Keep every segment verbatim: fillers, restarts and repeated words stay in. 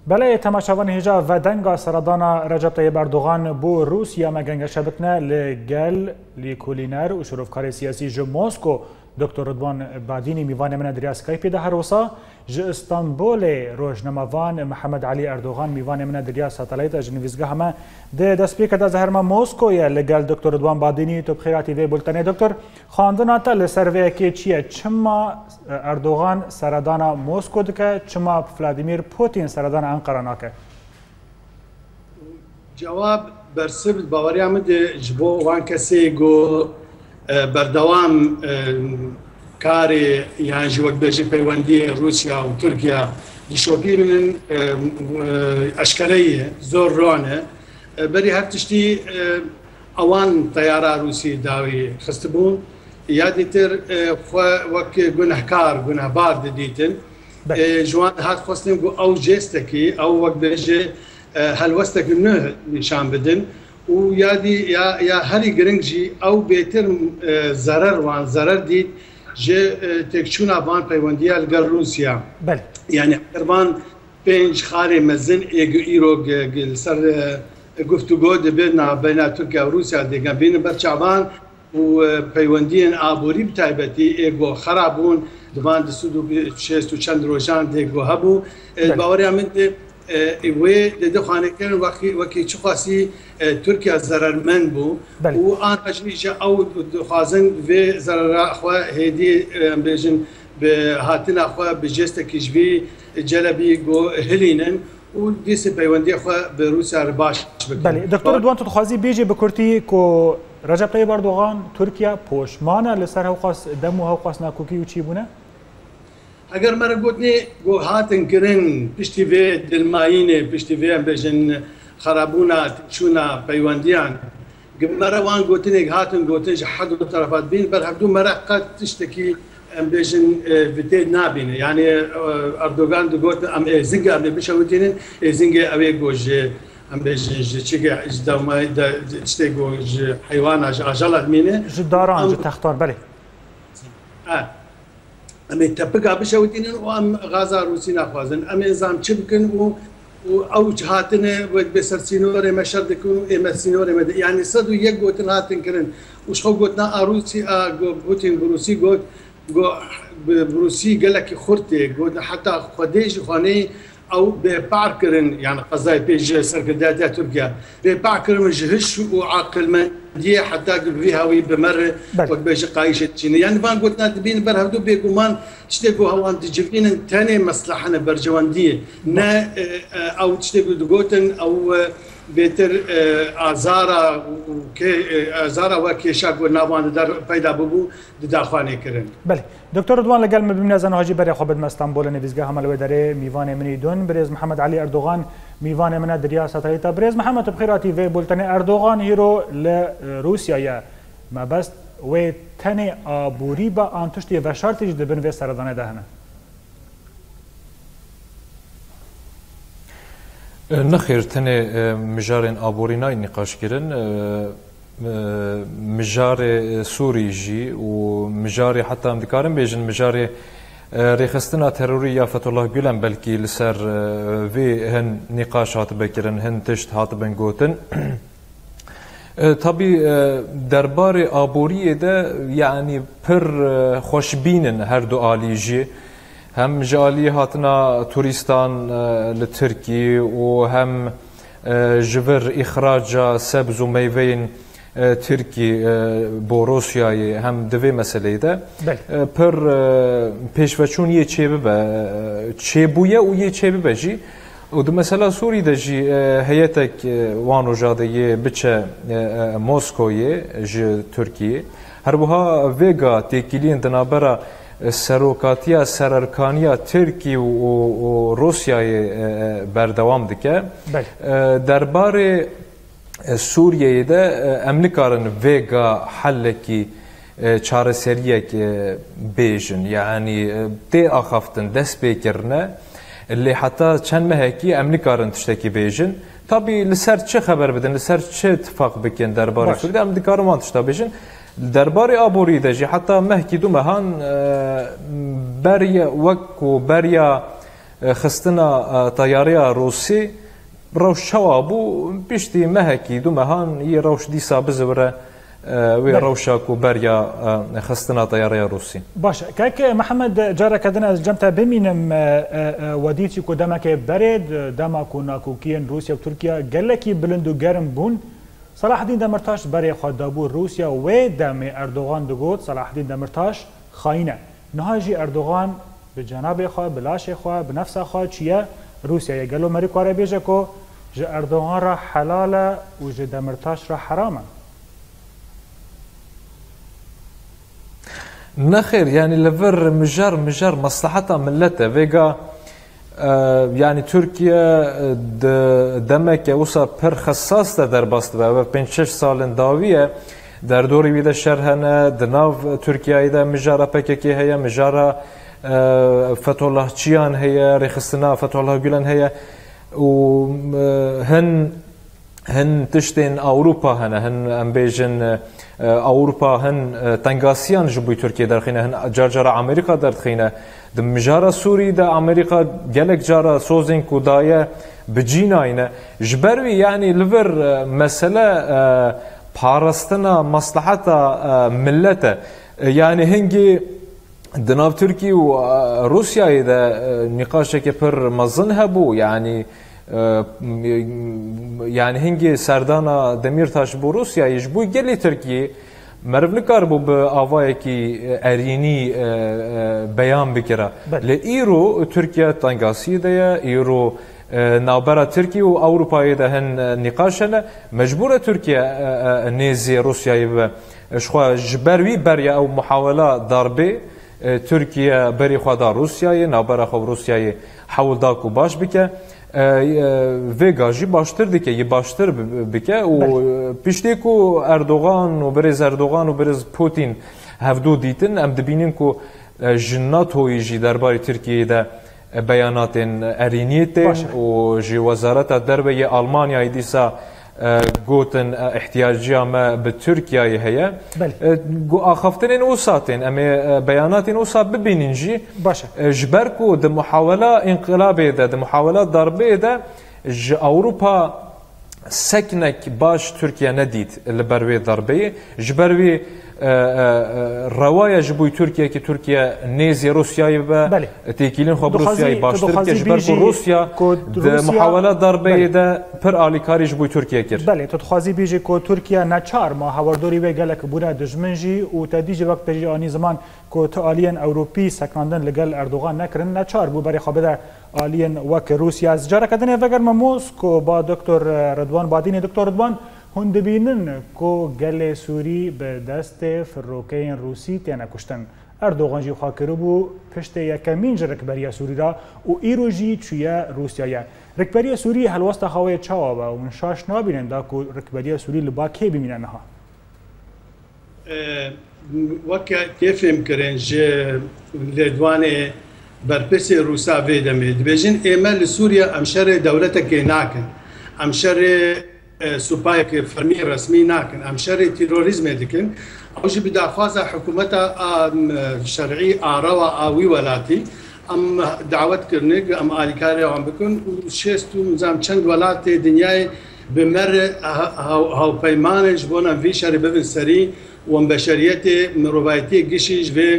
بله تماشاوان هجا و دنگا سردانا رجب طیب اردوغان بو روسیا مگنگ شبتنا لگل لیکولینر و شروفکار سیاسی جو موسکو دکتر رضوان بادینی میوان من دریا سکایپی ده هروسا ج استانبول روزنامه‌وان محمد علی اردوغان میوان من دریا ساتلایت جنویزگاه همه ده دسپیک ده زهرما موسکو یا لگل دکتر رضوان بادینی تو بخیراتی و بولتنه دکتر خواندن تا لسروی کی چیه چما اردوغان سردانا موسکو دکه چما ولادیمیر پوتین سردانا انقره ناکه جواب برسبت باوری آمده جبو وان کسی گو بردوام کاری یعنی جوک بچه پیوندی روسیا و ترکیه دیشوبی من اشکالیه زور رانه بری هر تشتی اوان طیاره روسی داوی خستبون یادی تر وک گناهکار گناهبار دیدن جوان هات خواستیم گو او جستکی او وک بچه هلوستک نه نشان بدن و یادی یا یا هری گرنگجی او بهتر ضرر وان ضرر دید جه تکچون آبان پیوندی الگر روسیا بله یعنی قربان پنج خاری مزن ایگو ایرو گل سر گفتگو دبنا بین ترکیه و روسیا دیگه بین برچابان و پیوندی آبوری بتایبتی ایگو خرابون دوان دسود و شست و چند روزان دیگو هبو باوری آمده و ده خانه کردن وقتی وقتی چه خاصی ترکیه ضررمند بود و آن اجنیش او خازن و ضرر خوا هدی بیشن به هاتن خوا بجست کشوی جلبی گو هلینن و دیس پیوندی خوا به روسیه باش بکن. بله دکتر رضوان تو خازی بیجی بکرتی کو رجب طیب اردوغان ترکیه پوشمانه لسر هوقاس دم و هوقاس ناکوکی و چی بونه؟ اگر مرا گوتنی گو هاتن کرن پشتی و دلماینه پشتی و ام بیشن خرابونا شونا پیوندیان مرا وان گوتنی هاتن گوتنش حد دو طرفات بین بر هر دو مرا قد تشتکی ام بیشن ویتید نابینه یعنی اردوغان دو گوت ام زنگ ام بیشوتینن زنگ اوی گوج ام بیشن چیگه اجدامای دا چتی گوج حیوان اجالت مینه جداران جد تختار بله آه امی تپگا بشوتینن و ام غازا روسی نخوازن ام انزام چی بکن و او هاتنه و بسرسینور مشرد کن ام سینور مد یعنی صد و یک گوتن هاتن کرن وش خو گوتنا روسی گوتین بروسی گوت گو بروسی گلک خورته گوت حتی خودش خانه او به پار کرن یعنی قضای پیش سرکردات ترکیه به پار کرن جهش و عقل من دي حتى فيها وي بمر وقت باش قايشه تشيني يعني فان قلت نادبين برهدو بيكمان تشتكوا هو انت جبتين ثاني مصلحه برجوانديه نا او تشتكوا دوغوتن او بيتر ازارا وكي ازارا وكيشا ناوان در پیدا ببو داخوانه کرن بله دکتر رضوان لگل مبین زن حاجی بری خبر استانبول نویزگاه عمل وداره میوان منی دون برز محمد علی اردوغان میوان من دریا ساتایتا برز محمد بخیراتی و بولتن اردوغان هیرو ل روسیا یا ما بس و تنی آبوری با آنتشتی و شرطی جد بن و سردانه دهنه نخیر تنی مجارن آبوری نای نقاش کردن مجار سوری جی و مجار حتی هم دکارم بیجن مجار ریخستنا تروری یا فتولاه گلن بلکی لسر وی هن نقاش هات بکرن هن تشت هات بنگوتن طبی دربار آبوری ده یعنی پر خوشبینن هر دو آلیجی هم جالی هاتنا توریستان لترکی و هم جبر اخراج سبز و میوین ترکی با روسیای هم دوی مسئله ده پر پیشوچون یه چه ببه چه بویه و یه چه ببه جی و دو مثلا سوری ده جی هیتک وانو جاده یه بچه موسکویه جی ترکیه هر بوها ویگا تکیلین دنابرا سروکاتیا سررکانیا ترکی و روسیای بردوام دکه درباره سوریه ده امریکارن ویگا حلکی چارەسەریەک بیجن یعنی تێ ئاخافتن دەست پێکردنە لێ حتا چەند مەهێکی ئەم نکارن تشتێکی بێژن تابی لەسەر چه خەبەر بدەن لەسەر چه اتفاق بکەن دەربارەی سووریا ئەم دکارمان تشتا بێژن دەربارەی ئابووری دەژی حتا مەهکی دوو مەهان بەریە وەک و بەریە خستنا طيارية روسي روش شوابو بيشتي مهكي دو مهان ي روش دي سابزوره وي روشاكو بريا خستنا طيارية روسي. باش كاك محمد جارة كدنا جمتا بمينم وديتي كو دمك برد دمكو ناكوكين روسيا وتركيا قالكي بلندو گرم بون صلاح الدين دمرتاش بري خود دابور روسيا و دم اردوغان دگوت صلاح الدين دمرتاش خاينه نهاجي اردوغان بجناب خو بلاش خو بنفس خو چيه روسيا يقالو مريكو عربي جاكو ج اردوغان را حلاله و ج دمرتاش را حرامه. نخير يعني لفر مجر مجر مصلحتها ملته فيجا آه يعني تركيا دمك وصا پر خصاص در باست و پنج شش سال داویه در دوری ویده شرهنه دناو ترکیا ایده مجارا پککی هيا مجارا آه فتح الله چیان هيا رخصتنا فتح الله گلن هيا و هن هن تشتين اوروبا هنا هن ام بيجن اوروبا هن تنگاسيان جبوي تركيا درخينه هن جارجارا امريكا درخينه دم مجارا سوري دا امريكا جلك جارا سوزين كودايه بجيناينه جبروي يعني لفر مساله بارستنا مصلحتها ملته يعني هنجي دناف تركي وروسيا اذا نقاشك بر مظنها بو يعني يعني هنگی سردانا دمیرتاش بو روسیا یجبوی گلی ترکیه مرف نکار بو به آوایی کی ارینی بیان بکره لایرو ترکیه تنگاسی دیا ایرو نابرا ترکیه و اروپایی ده هن نقاشنه مجبور ترکیه نیزی روسیایی و شخوا جبروی بریا او محاوله ضربه ترکیه بری خدا روسیایی نابرا خو روسیایی حول داکو باش بکه ویگا جی باشتر دیگه یه باشتر بکه و پیشتی کو اردوغان و برز اردوغان و برز پوتین هفدو دیتن ام دبینین کو جنات هوی جی درباره ترکیه ده بیانات ارینیت و جی وزارت درباره آلمانیا دیسا گوتن احتیاجی ما به ترکیه هیا گو آخفتن اوساتن اما بیانات اوسات ببینین جی جبر کو د محاوله انقلاب ده د محاوله ضربه ده ج اوروبا سکنک باش ترکیه ندید لبروی ضربه جبروی روايه جبوي تركيا كي تركيا نيزي روسيا با تيكيلين خو روسيا باشتر كي جبر روسيا محاولات ضربه ده پر اليكاري جبوي تركيا كير بله تخوازي بيجي كو تركيا نچار ما هواردوري و گلك بونا دجمنجي و تديج وقت بيجي اني زمان كو تالين اوروبي سكاندن لگل اردوغان نكرن نچار بو بري خبده الين وك روسيا از جاره كدن وگر موسكو با دكتور رضوان باديني دكتور رضوان هون دبینن کو گل سوری به دست فروکین روسی تینا کشتن اردوغان جی خاکر بو پشت یکمین رکبری سوری را و ایرو جی چویا روسیا رکبری سوری هلوست خواه چاوا و من شاش نابینن دا کو رکبری سوری لبا کی بمینن ها وقت تفهم کرن جه لدوانه برپس روسا ویدمه دبیجن ایمال سوریا امشار دولت که ناکن امشار سوپای که فرمی رسمی ناکن ام شر تروریسم دکن اوج بدافازه حکومتا شرعی آروا آوی ولاتی ام دعوت کرنگ ام آلیکاری ام بکن شستو نظام چند ولات دنیای بمر هاو پیمانج بونا وی شر ببن سری و بشریت مروایتی گشیج و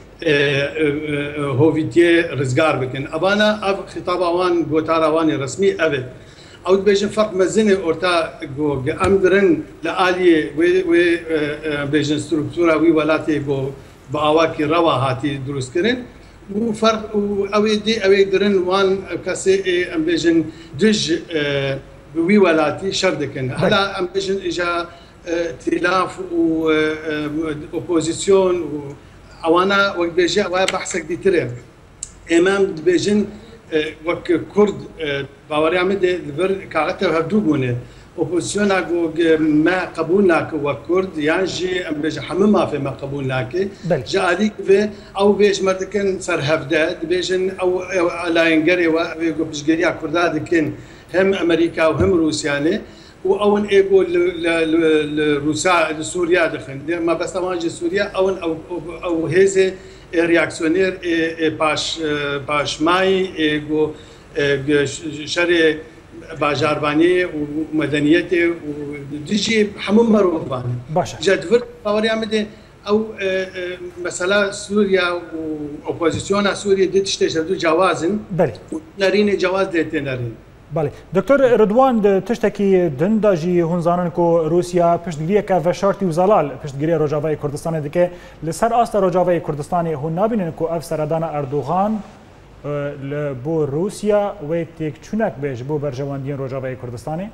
هویتی رزگار بکن ابانا اف خطاب اوان گوتار اوان رسمی اوه او بيجن فرق مزنه اورتا جو امدرن لالي و و بيجن ستركتورا وي ولاتي جو باواكي روا هاتي دروس كرن وفرق او دي او درن وان كاسي ام بيجن دج وي ولاتي شردكن هلا ام بيجن اجا ائتلاف و اوبوزيسيون وانا وقت بيجي بحثك دي ترى امام بيجن وك كرد باوري عمده بر كاركتر هدو بونه اوبوزيسيون ما قبولناك وكرد يعني جي ام بيجي حمما في ما قبولناك جاليك في او بيش مرتكن سر هفداد بيجن او لا ينقري وبيجريا كرداد كن هم امريكا وهم روسيا واون ايجو لروسيا لسوريا دخن ما بس تواجه سوريا او او او هيزه ریاکسیونر باش باشمای گو شر باجاربانی و مدنیت و دیجی همون مروبان باشه جدول باوری آمده او مثلا سوريا واوبوزيسيون سوريا دي تشتغل جوازن بله نارين جواز ديت نارين بله دکتر رضوان تشتکی دنداجی هنزانن کو روسیا پشتگیری که وشارتی و زلال پشتگیری روجاوای کردستان دیگه لسر آست روجاوای کردستان هون نبینن کو اف سردان اردوغان لبو روسیا و تک چونک بیش بو برجواندین روجاوای کردستانی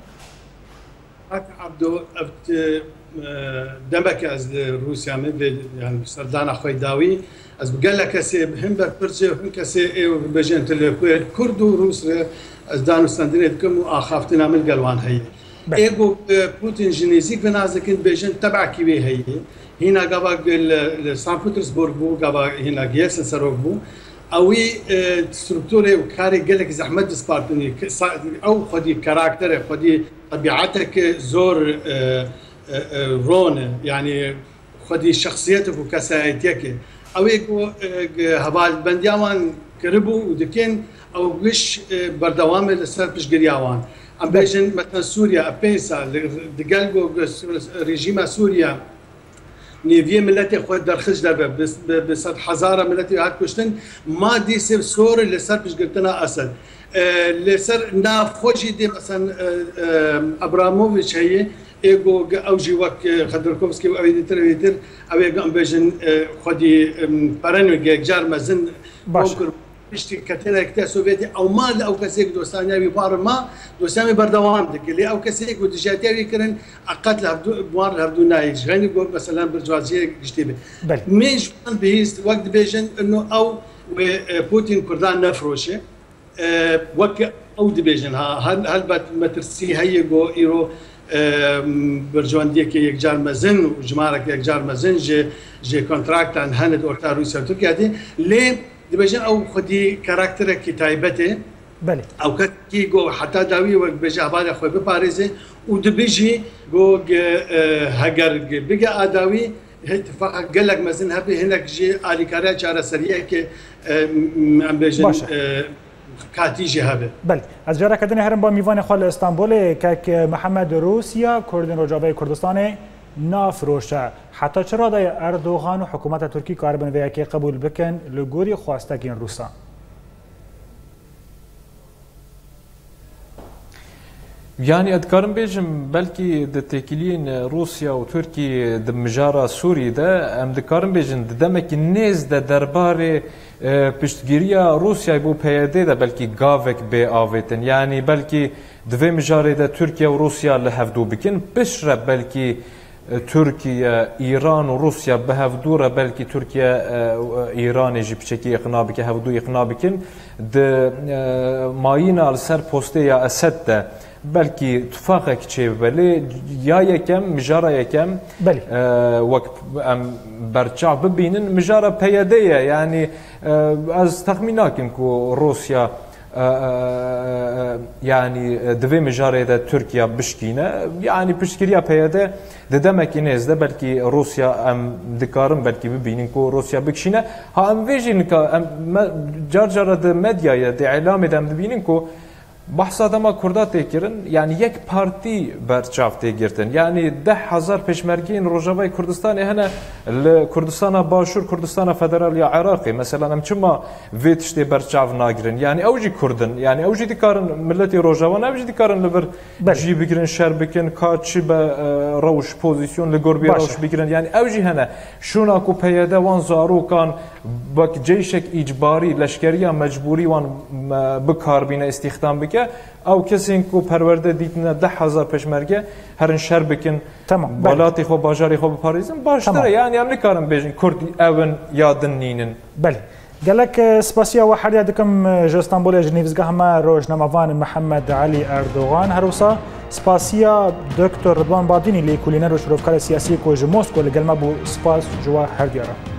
عبدو دمك از روسيا من يعني سردان اخوي داوي از قال لك كسي هم برجه هم كسي بجن الكرد وروس از دانو سندريتكم واخافتنا من قلوان هي ايجو بوتين جينيزيك بنازك بجن تبع كيوي هي هنا قبا سان بطرسبورغ بو قبا هنا جيسن سروك بو اوي ستركتوري وكاري قال لك زحمه سبارتني او خدي كاركتر خدي طبيعتك زور رون يعني خدي شخصيتك وكسايتك او يكو هبال بندياوان كربو ودكين او وش بردوام لسر بش قرياوان ام بيجن مثلا سوريا بيسا دقالقو ريجيم سوريا نيفيه ملتي خود درخش دربه بس بس حزاره ملتي هات كشتن ما دي سيف سور لسر بش قلتنا اسد لسر ناف خوشي دي مثلا ابراموفيتش هي ايجو اوجي وك خدركوفسكي او يدير يدير او يقام بيجن خدي بارانو جار مازن بونكر بيشتي كتير كتير سوفيتي او ما او كسيك دوستانيا بار ما دوستاني بردوام دك اللي او كسيك ودجاتي كرن اقل هردو بوار هردو نايج غني جو مثلا برجوازيه جتيبه مش بيست وقت بيجن انه او بوتين كردان نفروشه وك او دبيجن هل هل مترسي هي جو ايرو برجواندی که یک جار مزن و جماره که یک جار مزن جه جه کنترکت عن هند اورتا روسیا ترکیه دی لی دبیجن او خودی کاراکتر کی تایبته بله او کی گو حتی داوی و بجه بعد خو به پاریزه و دبیجی گو هگر بگه اداوی اتفاق قال لك مزن هبه هناك جي اليكاريا چاره سريه که ام بيجن كاتيجي هبه بله از جاره کدن هرم با میوان خال استانبول که محمد روسیا کردن روجاوای کردستان نافروشه حتی چرا دای اردوغان و حکومت ترکی کاربن و یکی قبول بکن لگوری خواستگین روسا يعني أذكرن بيجم بلكي دتكلين روسيا وتركي دمجارة سوري ده أم ذكرن بيجن دمك الناس ده درباري بشتگیریا روسیا بو پیاده ده بلکی گاوک به آویتن یعنی بلکی دوی مجاره ده ترکیه و روسیا لهفدو بکن بشره بلکی ترکیه ایران و روسیا به هفدوره بلکی ترکیه ایران جی بچکی اقنا بکن هفدو اقنا بکن ده مایینا لسر پوسته یا اسد ده بلکی اتفاقك چه بله یا یکم مجاره یکم بله وقت برچع ببینن مجاره پیاده یعنی از تخمیناکم که روسیا يعني دوی مجاره ده ترکیه بشکینه يعني پشتگیریا پیاده ده دمک نزده بلکی روسیا ام دکارم بلکی ببینن که روسیا بکشینه ها ام ویژین که جار جار ده مدیا ده اعلام ده ببینن که بحث آدم کردات تکرن یعنی یک پارتی برچاف تگیرتن یعنی ده هزار پشمرگین روجاوای کردستان هنه لکردستان باشور کردستان فدرال یا عراقی مثلا هم چما ویتشتی برچاف ناگرن یعنی اوجی کردن یعنی اوجی دیکارن ملتی روجاوان اوجی دیکارن لبر جی بگیرن شر بکن کاچی به روش پوزیسیون لگربی روش بگیرن یعنی اوجی هنه شونا کو پیاده وان زارو کان بک جیشک اجباری لشکریا مجبوری وان بکاربینه استخدام بکن او کسی کو پرورده دیدن ده هزار پشمرگه هرن شر بکن تمام بالاتی خو باجاری خو بپاریزن باشتره یعنی هم نکارم بیجن کردی اون یادن نینن بله قالك سباسيا وحريا دكم جو اسطنبول جنيفز قهما روج نمافان محمد علي اردوغان هروسا سباسيا دكتور رضوان باديني اللي كولينر وشروفكار سياسي كو موسكو اللي قال ما بو سباس جوا هرديارا